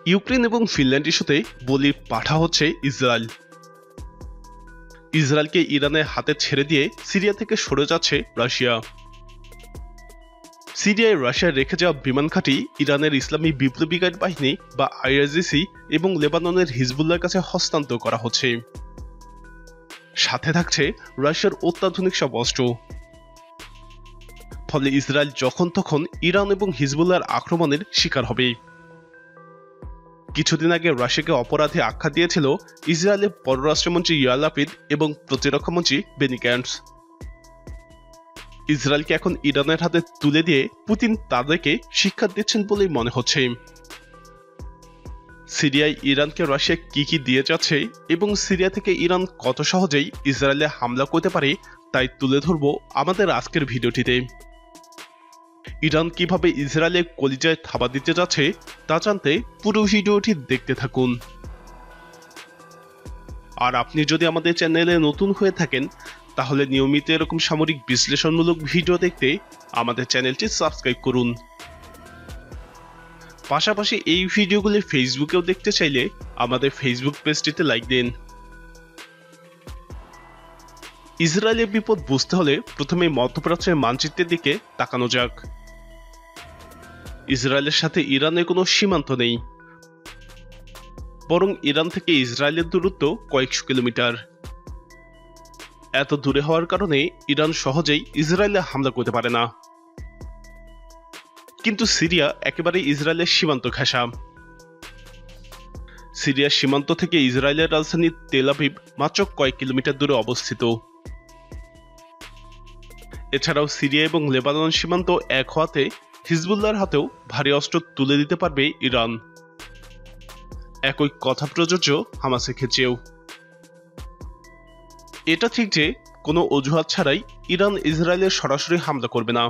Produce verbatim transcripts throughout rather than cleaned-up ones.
Ukraine এবং Finland ইস্যুতে বলির পাঠা হচ্ছে ইসরায়েল। ইসরায়েলকে ইরানের হাতে ছেড়ে দিয়ে সিরিয়া থেকে সরে যাচ্ছে রাশিয়া। সিরিয়ায় রাশিয়ার রেখে যাওয়া বিমান ঘাঁটি ইরানের ইসলামী বিপ্লবী গার্ড বাহিনী বা আইআরজ এবং লেবাননের হিজবুল্লাহর কাছে হস্তান্তর করা হচ্ছে। সাথে থাকছে রাশিয়ার অত্যাধুনিক সব অস্ত্র। ফলে ইসরায়েল যখন তখন ইরান এবং হিজবুল্লাহর আক্রমণের শিকার হবে। কিছুদিন আগে রাশিয়াকে অপরাধী আখ্যা দিয়েছিল ইসরায়েলের পররাষ্ট্রমন্ত্রী ইয়ার লাপিদ এবং প্রতিরক্ষামন্ত্রী বেনি গ্যান্টস। ইসরায়েলকে এখন ইরানের হাতে তুলে দিয়ে পুতিন তাদেরকে শিক্ষা দিচ্ছেন বলেই মনে হচ্ছে। সিরিয়ায় ইরানকে রাশিয়া কি কি দিয়ে যাচ্ছে এবং সিরিয়া থেকে ইরান কত সহজেই ইসরায়েলে হামলা করতে পারে তাই তুলে ধরব আমাদের আজকের ভিডিওটিতে। ইরান কিভাবে ইসরায়েলের কলিজায় থাবা দিতে যাচ্ছে তা জানতে পুরো ভিডিওটি দেখতে থাকুন। আর আপনি যদি আমাদের চ্যানেলে নতুন হয়ে থাকেন তাহলে নিয়মিত এরকম সামরিক বিশ্লেষণমূলক ভিডিও দেখতে আমাদের চ্যানেলটি সাবস্ক্রাইব করুন। পাশাপাশি এই ভিডিওগুলি ফেসবুকেও দেখতে চাইলে আমাদের ফেসবুক পেজটিতে লাইক দিন। ইসরায়েলের বিপদ বুঝতে হলে প্রথমে মধ্যপ্রাচ্যের মানচিত্রের দিকে তাকানো যাক। ইসরায়েলের সাথে ইরানের কোনো সীমান্ত নেই, বরং ইরান থেকে ইসরায়েলের দূরত্ব কয়েকশো কিলোমিটার। এত দূরে হওয়ার কারণে ইরান সহজেই ইসরায়েলে হামলা করতে পারে না। কিন্তু সিরিয়া একেবারে ইসরায়েলের সীমান্ত ঘেঁষা। সিরিয়ার সীমান্ত থেকে ইসরায়েলের রাজধানী তেল আভিভ মাত্র কয়েক কিলোমিটার দূরে অবস্থিত। এছাড়াও সিরিয়া এবং লেবানন সীমান্ত এক হওয়াতে হিজবুল্লাহর হাতেও ভারী অস্ত্র তুলে দিতে পারবে ইরান। একই কথা প্রযোজ্য হামাসের ক্ষেত্রেও। এটা ঠিক যে কোনো অজুহাত ছাড়াই ইরান ইসরায়েলের সরাসরি হামলা করবে না,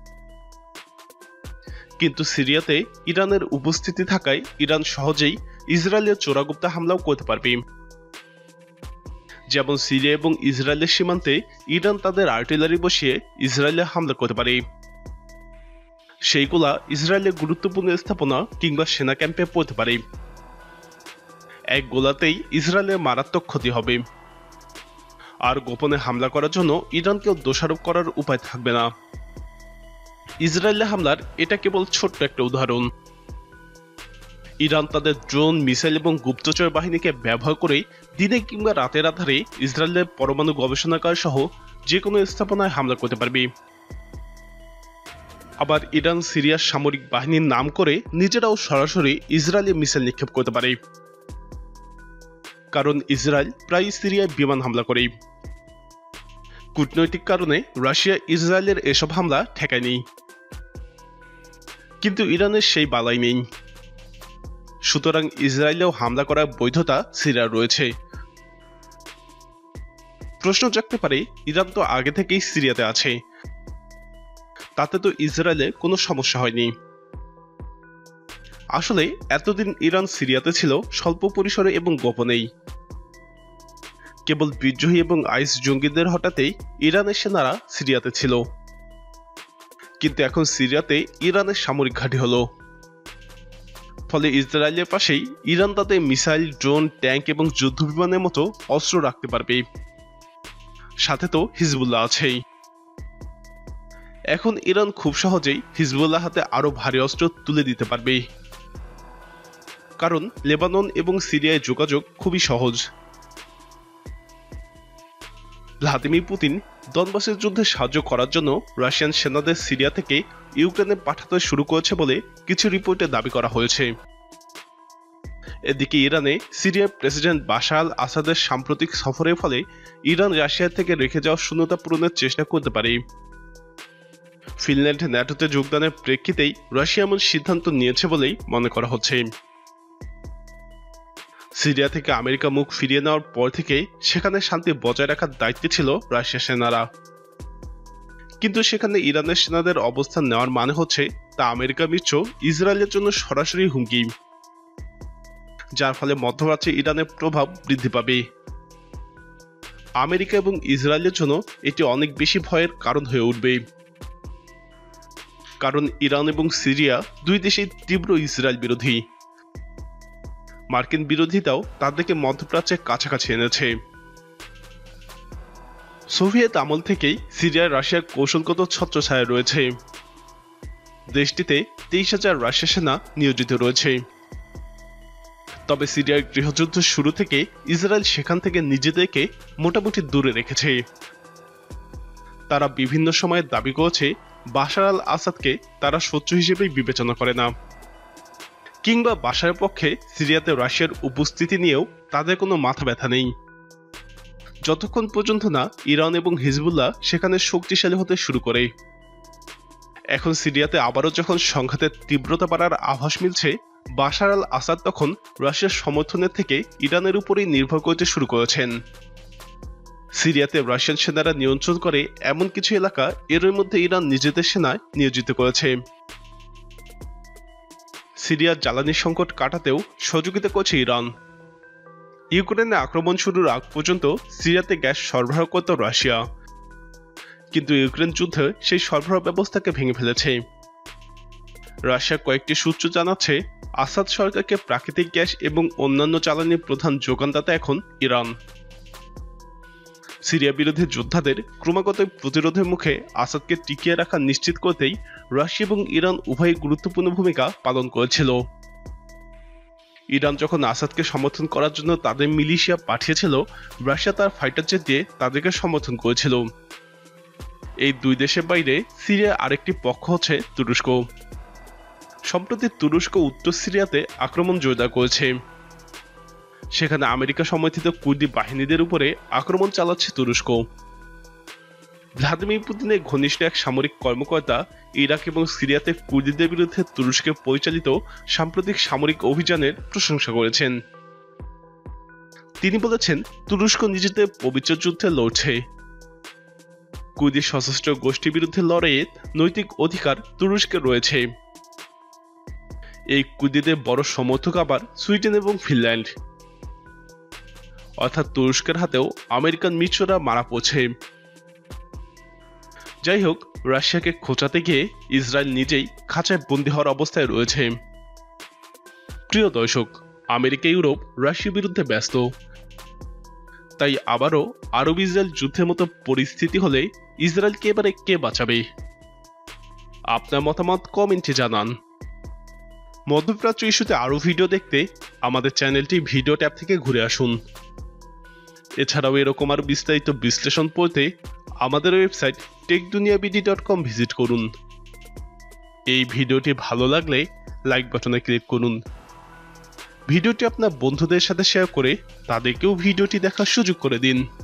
কিন্তু সিরিয়াতে ইরানের উপস্থিতি থাকায় ইরান সহজেই ইসরায়েলের চোরাগুপ্তা হামলাও করতে পারবে। যেমন সিরিয়া এবং ইসরায়েলের সীমান্তে ইরান তাদের আর্টিলারি বসিয়ে ইসরায়েলে হামলা করতে পারে। সেইগুলা ইসরায়েলের গুরুত্বপূর্ণ স্থাপনা কিংবা সেনা ক্যাম্পে পড়তে পারে। এক গোলাতেই ইসরায়েলের মারাত্মক ক্ষতি হবে। আর গোপনে হামলা করার জন্য ইরানকেও দোষারোপ করার উপায় থাকবে না। ইসরায়েলে হামলার এটা কেবল ছোট্ট একটা উদাহরণ। ইরান তাদের ড্রোন, মিসাইল এবং গুপ্তচর বাহিনীকে ব্যবহার করে দিনে কিংবা রাতের আধারে ইসরায়েলের পরমাণু গবেষণাগার সহ যে কোনো স্থাপনায় হামলা করতে পারবে। আবার ইরান সিরিয়ার সামরিক বাহিনীর নাম করে নিজেরাও সরাসরি ইসরায়েলে মিসাইল নিক্ষেপ করতে পারে, কারণ ইসরায়েল প্রায় সিরিয়ায় বিমান হামলা করে। কূটনৈতিক কারণে রাশিয়া ইসরায়েলের এসব হামলা ঠেকায়নি, কিন্তু ইরানের সেই বালাই নেই। সুতরাং ইসরায়েলেও হামলা করার বৈধতা সিরিয়ার রয়েছে। প্রশ্ন জাগতে পারে, ইরান তো আগে থেকেই সিরিয়াতে আছে, তাতে তো ইসরায়েলে কোনো সমস্যা হয়নি। আসলে এতদিন ইরান সিরিয়াতে ছিল স্বল্প পরিসরে এবং গোপনেই। কেবল বিদ্রোহী এবং আইস জঙ্গিদের হঠাতেই ইরানের সেনারা সিরিয়াতে ছিল। কিন্তু এখন সিরিয়াতে ইরানের সামরিক ঘাঁটি হলো। ফলে ইসরায়েলের পাশেই ইরান তাদের মিসাইল, ড্রোন, ট্যাঙ্ক এবং যুদ্ধ বিমানের মতো অস্ত্র রাখতে পারবে। সাথে তো হিজবুল্লাহ আছেই। এখন ইরান খুব সহজেই হিজবুল্লাহ হাতে আরো ভারী অস্ত্র তুলে দিতে পারবে, কারণ লেবানন এবং সিরিয়ায় যোগাযোগ খুবই সহজ। ভ্লাদিমির পুতিন দনবাসের যুদ্ধে সাহায্য করার জন্য রাশিয়ান সেনাদের সিরিয়া থেকে ইউক্রেনে পাঠাতে শুরু করেছে বলে কিছু রিপোর্টে দাবি করা হয়েছে। এদিকে ইরানে সিরিয়ার প্রেসিডেন্ট বাশার আল আসাদের সাম্প্রতিক সফরের ফলে ইরান রাশিয়া থেকে রেখে যাওয়া শূন্যতা পূরণের চেষ্টা করতে পারে। ফিনল্যান্ড ন্যাটোতে যোগদানের প্রেক্ষিতেই রাশিয়া এমন সিদ্ধান্ত নিয়েছে বলেই মনে করা হচ্ছে। সিরিয়া থেকে আমেরিকা মুখ ফিরিয়ে নেওয়ার পর থেকে সেখানে শান্তি বজায় রাখার দায়িত্বে ছিল রাশিয়া সেনারা। কিন্তু সেখানে ইরানের সেনাদের অবস্থান নেওয়ার মানে হচ্ছে তা আমেরিকা মিত্র ইসরায়েলের জন্য সরাসরি হুমকি, যার ফলে মধ্যপ্রাচ্যে ইরানের প্রভাব বৃদ্ধি পাবে। আমেরিকা এবং ইসরায়েলের জন্য এটি অনেক বেশি ভয়ের কারণ হয়ে উঠবে, কারণ ইরান এবং সিরিয়া দুই দেশই তীব্র ইসরায়েল বিরোধী। মার্কিন বিরোধিতাও তাদেরকে মধ্যপ্রাচ্যের কাছাকাছি এনেছে। সোভিয়েত আমল থেকেই সিরিয়ায় রাশিয়ার কৌশলগত ছত্রছায়া রয়েছে। দেশটিতে তেইশ হাজার রাশিয়া সেনা নিয়োজিত রয়েছে। তবে সিরিয়ার গৃহযুদ্ধ শুরু থেকে ইসরায়েল সেখান থেকে নিজেদেরকে মোটামুটি দূরে রেখেছে। তারা বিভিন্ন সময়ে দাবি করেছে বাশার আল আসাদকে তারা শত্রু হিসেবেই বিবেচনা করে না, কিংবা বাশারের পক্ষে সিরিয়াতে রাশিয়ার উপস্থিতি নিয়েও তাদের কোনো মাথা ব্যথা নেই, যতক্ষণ পর্যন্ত না ইরান এবং হিজবুল্লাহ সেখানে শক্তিশালী হতে শুরু করে। এখন সিরিয়াতে আবারও যখন সংঘাতের তীব্রতা বাড়ার আভাস মিলছে, বাশার আল আসাদ তখন রাশিয়ার সমর্থনের থেকে ইরানের উপরেই নির্ভর করতে শুরু করেছেন। সিরিয়াতে রাশিয়ান সেনারা নিয়ন্ত্রণ করে এমন কিছু এলাকা এর মধ্যে ইরান নিজেদের সেনায় নিয়োজিত করেছে। সিরিয়ার জ্বালানি সংকট কাটাতেও সহযোগিতা করছে ইরান। ইউক্রেনে আক্রমণ শুরুর আগ পর্যন্ত সিরিয়াতে গ্যাস সরবরাহ করত রাশিয়া, কিন্তু ইউক্রেন যুদ্ধে সেই সরবরাহ ব্যবস্থাকে ভেঙে ফেলেছে। রাশিয়ার কয়েকটি সূত্র জানাচ্ছে আসাদ সরকারকে প্রাকৃতিক গ্যাস এবং অন্যান্য জ্বালানির প্রধান যোগানদাতা এখন ইরান। সিরিয়া বিরোধী যোদ্ধাদের ক্রমাগত প্রতিরোধের মুখে আসাদকে টিকিয়ে রাখা নিশ্চিত করতেই রাশিয়া এবং ইরান উভয়ই গুরুত্বপূর্ণ ভূমিকা পালন করেছিল। ইরান যখন আসাদকে সমর্থন করার জন্য তাদের মিলিশিয়া পাঠিয়েছিল, রাশিয়া তার ফাইটার জেট দিয়ে তাদেরকে সমর্থন করেছিল। এই দুই দেশের বাইরে সিরিয়ার আরেকটি পক্ষ হচ্ছে তুরস্ক। সম্প্রতি তুরস্ক উত্তর সিরিয়াতে আক্রমণ জোরদার করেছে। সেখানে আমেরিকা সমর্থিত কুর্দি বাহিনীদের উপরে আক্রমণ চালাচ্ছে তুরস্ক। ভ্লাদিমির পুতিনের ঘনিষ্ঠ এক সামরিক কর্মকর্তা ইরাক এবং সিরিয়াতে কুর্দিদের বিরুদ্ধে তুরস্কের পরিচালিত সাম্প্রতিক সামরিক অভিযানের প্রশংসা করেছেন। তিনি বলেছেন, তুরস্ক নিজেদের পবিত্র যুদ্ধে লড়ছে। কুর্দি সশস্ত্র গোষ্ঠীর বিরুদ্ধে লড়াইয়ের নৈতিক অধিকার তুরস্কের রয়েছে। এই কুর্দিদের বড় সমর্থক আবার সুইডেন এবং ফিনল্যান্ড, অর্থাৎ তুরস্কের হাতেও আমেরিকান মিত্ররা মারা পড়ছে। যাই হোক, রাশিয়াকে খোঁচাতে গিয়ে ইসরায়েল নিজেই খাঁচায় বন্দী হওয়ার অবস্থায় রয়েছে। প্রিয় দর্শক, আমেরিকা ইউরোপ রাশিয়ার বিরুদ্ধে ব্যস্ত, তাই আবারও আরব ইসরায়েল যুদ্ধের মতো পরিস্থিতি হলে ইসরায়েলকে এবারে কে বাঁচাবে? আপনার মতামত কমেন্টে জানান। মধ্যপ্রাচ্য ইস্যুতে আরও ভিডিও দেখতে আমাদের চ্যানেলটি ভিডিও ট্যাব থেকে ঘুরে আসুন। এছাড়াও এরকম আরও বিস্তারিত বিশ্লেষণ পড়তে আমাদের website Tech Duniya BD dot com visit করুন। এই ভিডিওটি ভালো লাগলে লাইক বাটনে ক্লিক করুন। ভিডিওটি আপনার বন্ধুদের সাথে শেয়ার করে তাদেরকেও ভিডিওটি দেখার সুযোগ করে দিন।